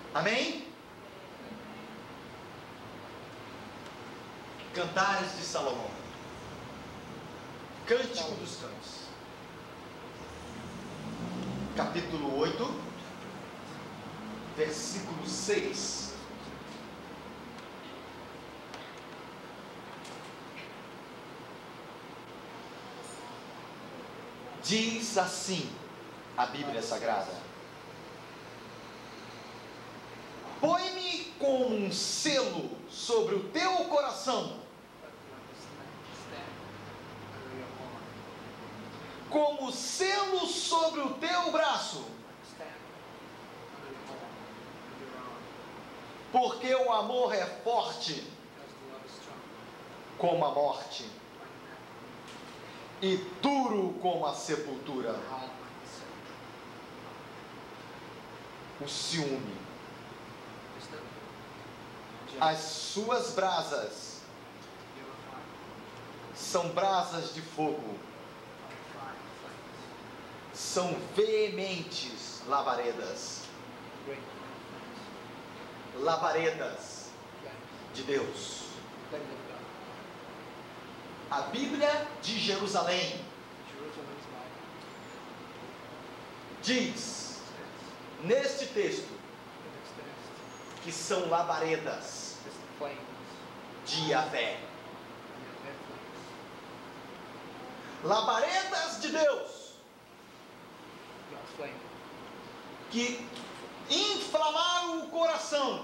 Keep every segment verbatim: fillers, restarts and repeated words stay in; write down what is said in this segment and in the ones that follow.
Amém? Cantares de Salomão, Cântico dos Cânticos, capítulo oito, versículo seis. Diz assim a Bíblia Sagrada: põe-me como um selo sobre o teu coração, como selo sobre o teu braço, porque o amor é forte como a morte e duro como a sepultura. O ciúme, as suas brasas são brasas de fogo, são veementes labaredas, labaredas de Deus. A Bíblia de Jerusalém diz neste texto que são labaredas de Yahvé, labaredas de Deus, que inflamaram o coração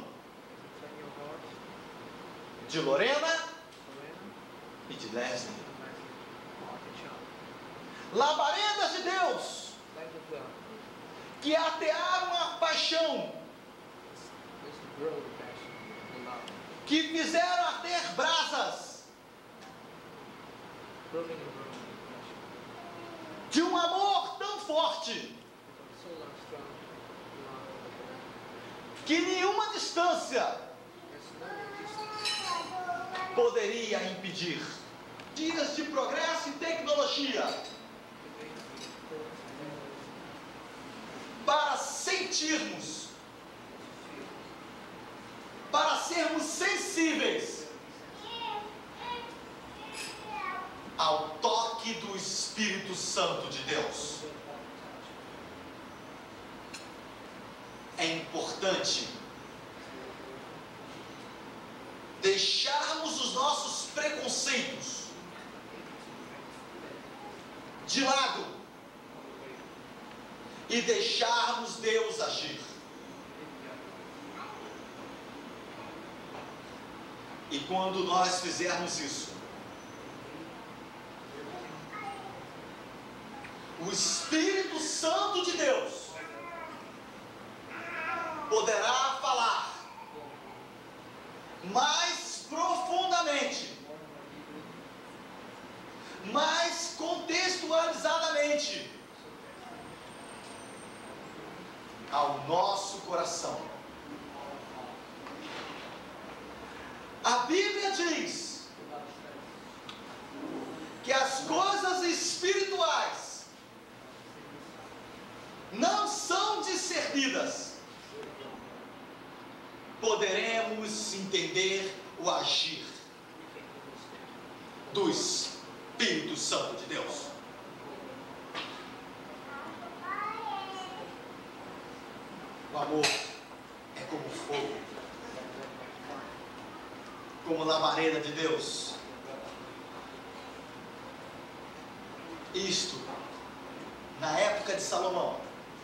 de Lorena e de Leslie. Labaredas de Deus que atearam a paixão, que fizeram arder brasas de um amor tão forte que nenhuma distância poderia impedir. Dias de progresso e tecnologia para sentirmos, para sermos sensíveis ao toque do Espírito Santo de Deus. É importante deixarmos os nossos preconceitos de lado e deixarmos Deus agir. E quando nós fizermos isso, o Espírito Santo de Deus poderá falar mais profundamente, mais contextualizadamente ao nosso coração. A Bíblia diz que as coisas espirituais não são discernidas. Poderemos entender o agir do Espírito Santo de Deus. O amor é como fogo, como labareda de Deus. Isto, na época de Salomão,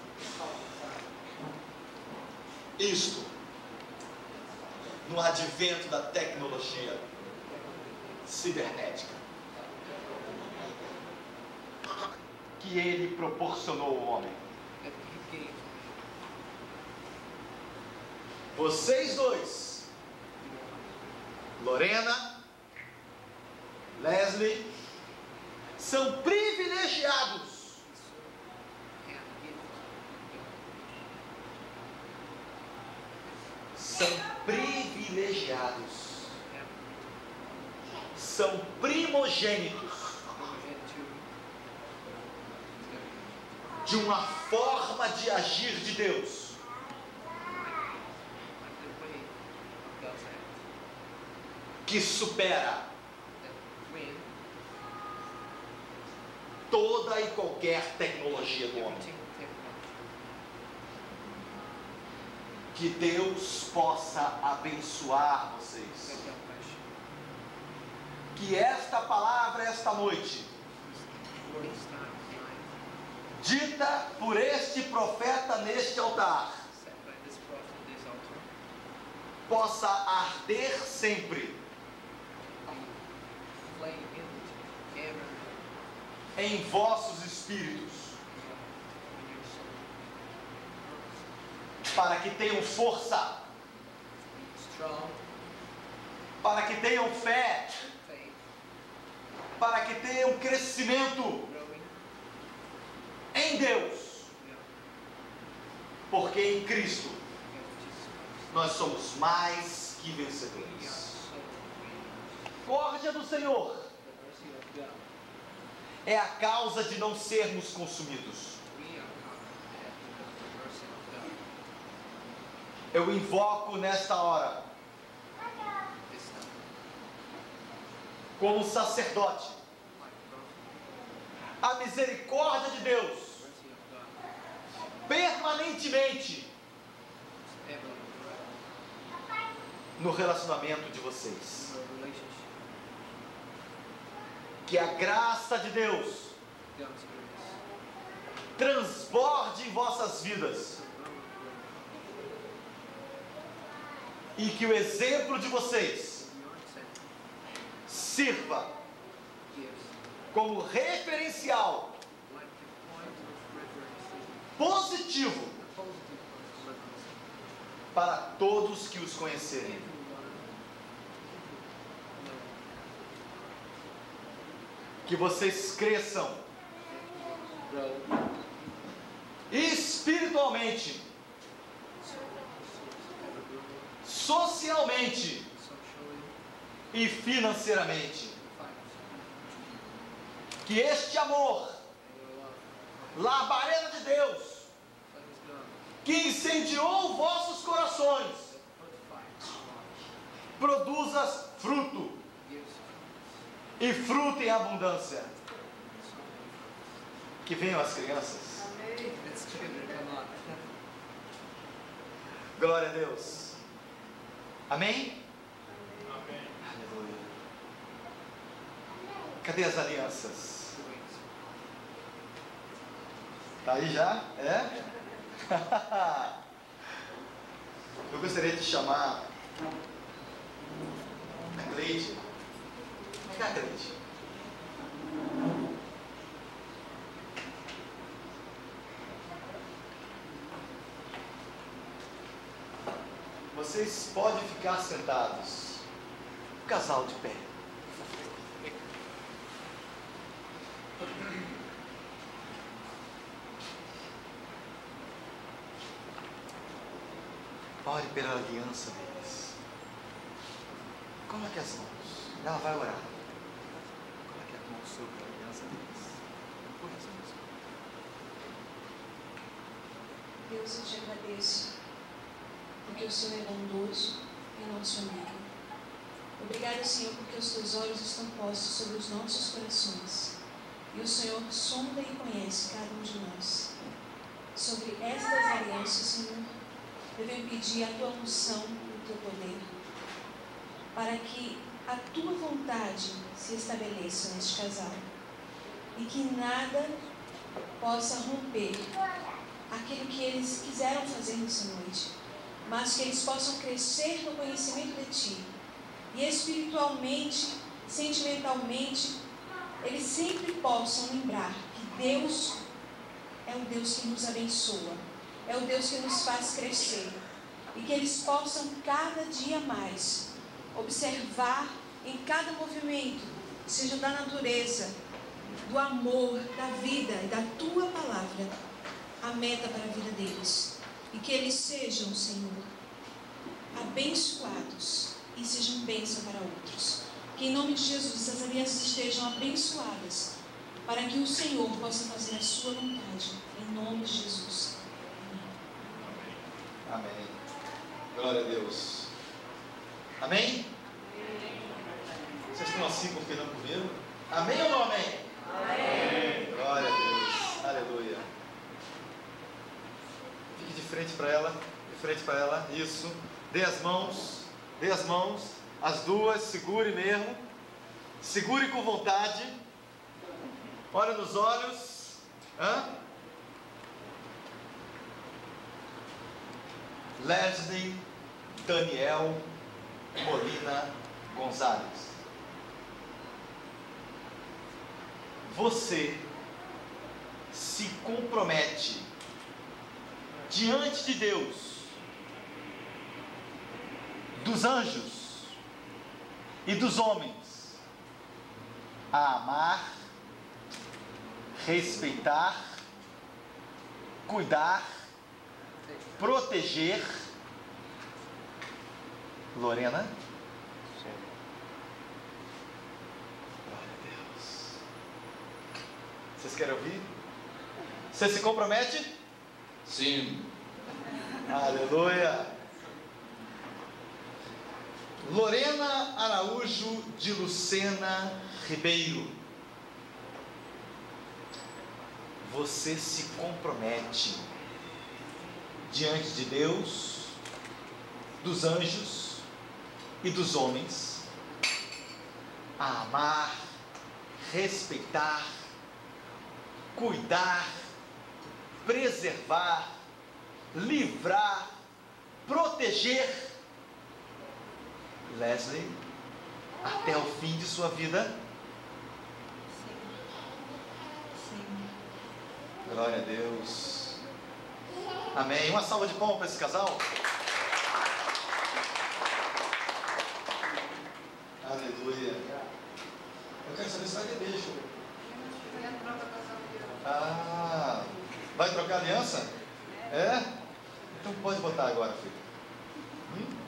isto, no advento da tecnologia cibernética que ele proporcionou ao homem. Vocês dois, Lorena, Leslie, são privilegiados são privilegiados, são primogênitos de uma forma de agir de Deus que supera that win toda e qualquer tecnologia do homem. everything technology. Que Deus possa abençoar vocês. Let God bless you. Que esta palavra, esta noite, Word is time tonight, dita por este profeta neste altar, said by this prophet on this altar, possa arder sempre the flame in ever em vossos espíritos, in your soul. para que tenham força, Be strong, para que tenham fé, faith, para que tenham crescimento growing. em Deus, Yeah. porque em Cristo Because of Jesus Christ. nós somos mais que We are vencedores. so great. Misericórdia do Senhor The mercy of God. é a causa de não sermos consumidos. We are covered because of the mercy of God. Eu invoco nesta hora, This time, como sacerdote, like prophet, a misericórdia de Deus mercy of God permanentemente is ever forever no relacionamento de vocês. in your relationship. Que a graça de Deus God's grace. transborde em vossas vidas e que o exemplo de vocês Your example sirva gives como referencial like a point of reference, positivo a positive point of reference. para todos que os conhecerem. Everyone know Que vocês cresçam grow espiritualmente, ever grow socialmente socially e financeiramente. and financially. Que este amor, And your love labareda de Deus, that is God que incendiou vossos corações, that fortifies your life, produza fruto gives e fruto em abundância. so many Que venham as crianças. fruits. Let's children come on. Glória a Deus. Amém? Aleluia. Cadê as alianças? Tá aí já? É? Eu gostaria de chamar a Cleide. Vem cá, Cleide. Vocês podem ficar sentados. O casal de pé. Ore pela aliança deles. Coloque as mãos. Ela vai orar. Coloque as mãos sobre a aliança deles. Põe as mãos. Deus, eu te agradeço, porque o Senhor é bondoso e nosso amigo. Obrigado, Senhor, porque os teus olhos estão postos sobre os nossos corações. E o Senhor sonda e conhece cada um de nós. Sobre estas alianças, Senhor, eu venho pedir a tua unção e o teu poder, para que a tua vontade se estabeleça neste casal. E que nada possa romper aquilo que eles quiseram fazer nessa noite, mas que eles possam crescer no conhecimento de Ti. E espiritualmente, sentimentalmente, eles sempre possam lembrar que Deus é o Deus que nos abençoa, é o Deus que nos faz crescer. E que eles possam cada dia mais observar em cada movimento, seja da natureza, do amor, da vida e da Tua palavra, a meta para a vida deles. E que eles sejam, Senhor, abençoados e sejam bênção para outros. Que em nome de Jesus essas alianças estejam abençoadas, para que o Senhor possa fazer a sua vontade. Em nome de Jesus. Amém. Glória a Deus. Amém? Vocês estão assim confirmando comigo? Amém ou não amém? Amém. Glória a Deus. Aleluia. Fique de frente para ela. De frente para ela. Isso. Dê as mãos. Dê as mãos. As duas. Segure mesmo. Segure com vontade. Olhe nos olhos. Hã? Leslie Daniel Molina Gonzalez. Você se compromete diante de Deus, dos anjos e dos homens a amar, respeitar, cuidar, proteger. Lorena? Glória a Deus. Vocês querem ouvir? Você se compromete? Sim. Aleluia. Lorena Araújo de Lucena Ribeiro. Você se compromete diante de Deus, dos anjos e dos homens a amar, respeitar, cuidar, preservar, livrar, proteger Leslie até o fim de sua vida? Sim. Glória a Deus. Amém. Uma salva de palmas para esse casal. Aleluia. Eu quero saber se vai ter beijo. Ah, vai trocar aliança? É? Então pode botar agora, filho. Hum?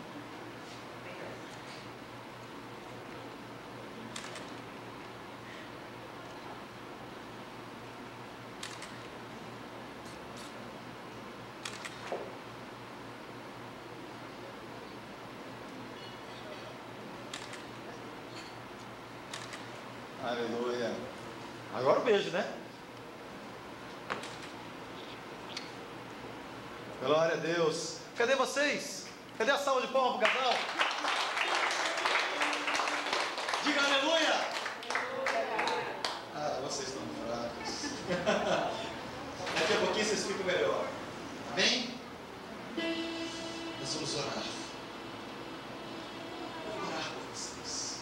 Aleluia. Agora o beijo, né? Glória a Deus. Cadê vocês? Cadê a salva de palmas para o casal? Diga aleluia. Ah, vocês estão fracos. Daqui a pouquinho vocês ficam melhor. Amém? Nós vamos orar. Vou orar por vocês.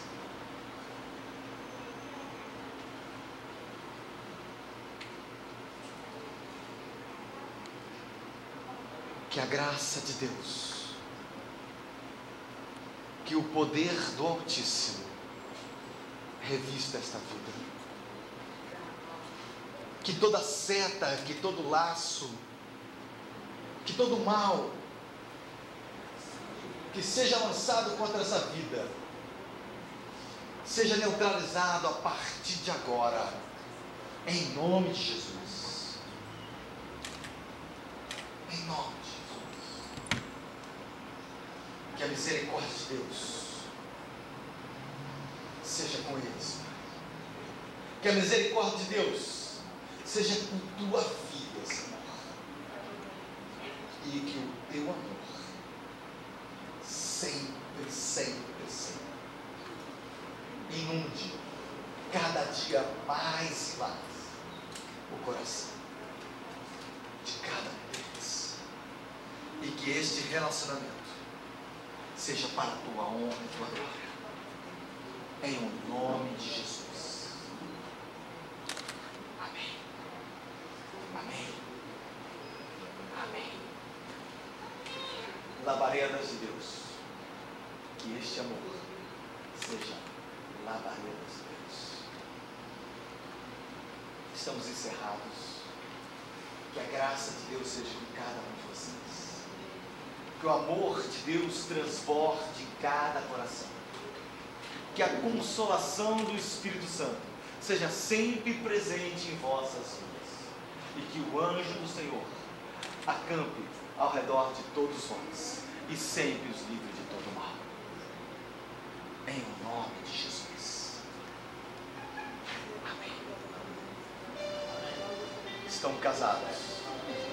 Que a graça de Deus, que o poder do Altíssimo revista esta vida. Que toda seta, que todo laço, que todo mal que seja lançado contra essa vida, seja neutralizado a partir de agora, em nome de Jesus. Em nome de Jesus. Que a misericórdia de Deus seja com eles, Pai. Que a misericórdia de Deus seja com tua vida, Senhor. E que o teu amor sempre, sempre, sempre inunde cada dia mais e mais o coração de cada um deles. E que este relacionamento seja para a tua honra e tua glória. Em o nome de Jesus. Amém. Amém. Amém. Labaredas de Deus. Que este amor seja labaredas de Deus. Estamos encerrados. Que a graça de Deus seja com cada um de vocês. Que o amor de Deus transborde em cada coração. Que a consolação do Espírito Santo seja sempre presente em vossas vidas. E que o anjo do Senhor acampe ao redor de todos vós e sempre os livre de todo mal. Em o nome de Jesus. estão casados.